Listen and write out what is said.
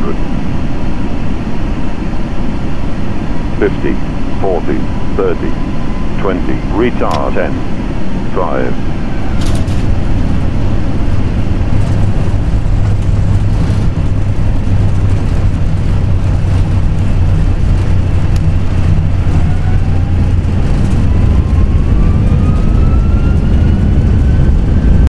100. 50, 40, 30, 20, retard 10, 5,